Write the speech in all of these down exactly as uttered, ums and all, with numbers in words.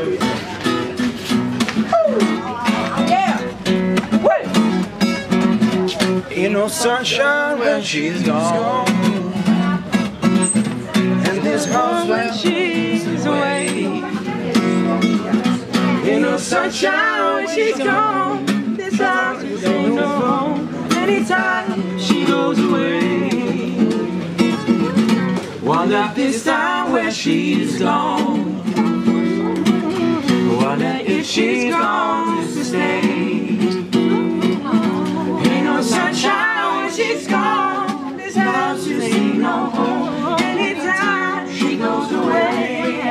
Yeah. Wait. Ain't no sunshine when she's gone, and this house when she's away. Ain't no sunshine when she's gone. This house ain't no home anytime she goes away. Wonder this time where she's gone. Wonder if she's gone to stay. Ain't no sunshine when she's gone. This house just ain't no home anytime she goes away.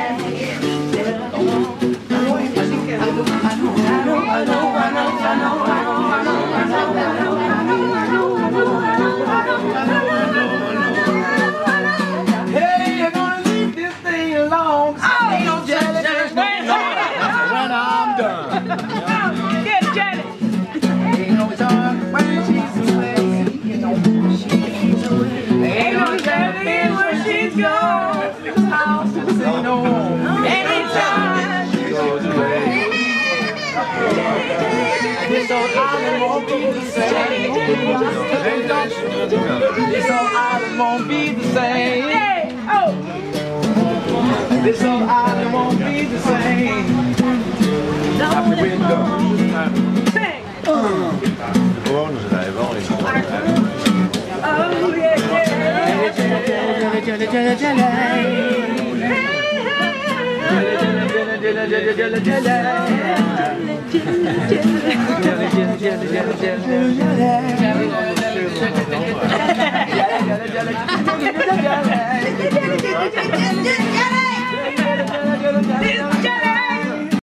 Hey, you're gonna leave this thing alone. Oh, ain't no jelly when I'm done. Get jelly. Ain't no time when she's away. Ain't no jelly when she's gone. This house just ain't no home anytime she goes away. This old island won't be the same. This old island won't be the same. This old island won't be the same. Happy window. Gewoon ze daar wel eens. Oh yeah, yeah. Jelly, jelly, jelly, jelly, jelly, jelly, jelly, jelly.